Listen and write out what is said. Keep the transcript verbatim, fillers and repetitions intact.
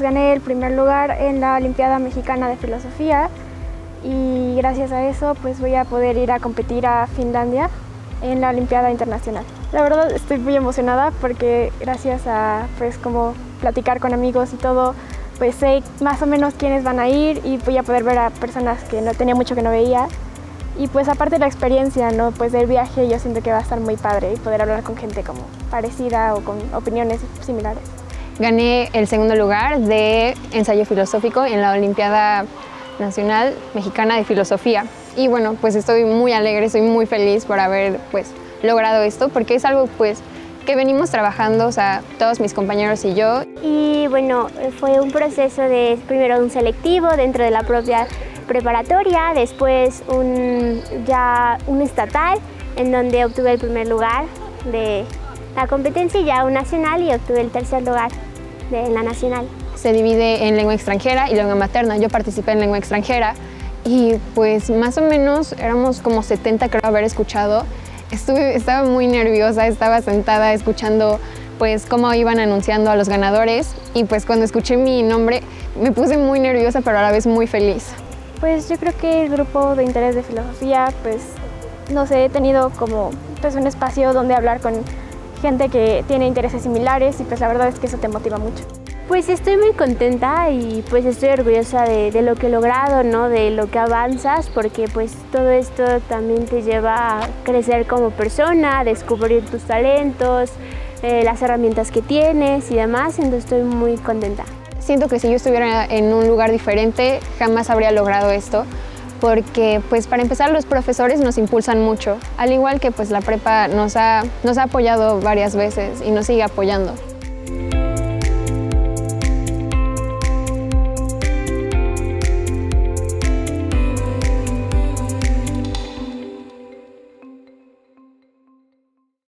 gané el primer lugar en la Olimpiada Mexicana de Filosofía y gracias a eso pues voy a poder ir a competir a Finlandia en la Olimpiada Internacional. La verdad estoy muy emocionada porque gracias a pues como platicar con amigos y todo, pues sé más o menos quiénes van a ir y voy a poder ver a personas que no tenía mucho que no veía. Y pues aparte de la experiencia, ¿no? Pues del viaje yo siento que va a estar muy padre y poder hablar con gente como parecida o con opiniones similares. Gané el segundo lugar de ensayo filosófico en la Olimpiada Nacional Mexicana de Filosofía. Y bueno, pues estoy muy alegre, estoy muy feliz por haber pues logrado esto, porque es algo pues que venimos trabajando, o sea, todos mis compañeros y yo. Y bueno, fue un proceso de primero un selectivo dentro de la propia preparatoria, después un, ya un estatal en donde obtuve el primer lugar de la competencia y ya un nacional y obtuve el tercer lugar de la nacional. Se divide en lengua extranjera y lengua materna. Yo participé en lengua extranjera y pues más o menos éramos como setenta, creo haber escuchado. Estuve, estaba muy nerviosa, estaba sentada escuchando pues cómo iban anunciando a los ganadores y pues cuando escuché mi nombre me puse muy nerviosa pero a la vez muy feliz. Pues yo creo que el grupo de interés de filosofía, pues no sé, he tenido como pues un espacio donde hablar con gente que tiene intereses similares y pues la verdad es que eso te motiva mucho. Pues estoy muy contenta y pues estoy orgullosa de, de lo que he logrado, ¿no? De lo que avanzas, porque pues todo esto también te lleva a crecer como persona, a descubrir tus talentos, eh, las herramientas que tienes y demás, entonces estoy muy contenta. Siento que si yo estuviera en un lugar diferente, jamás habría logrado esto, porque pues para empezar los profesores nos impulsan mucho, al igual que pues la prepa nos ha, nos ha apoyado varias veces y nos sigue apoyando.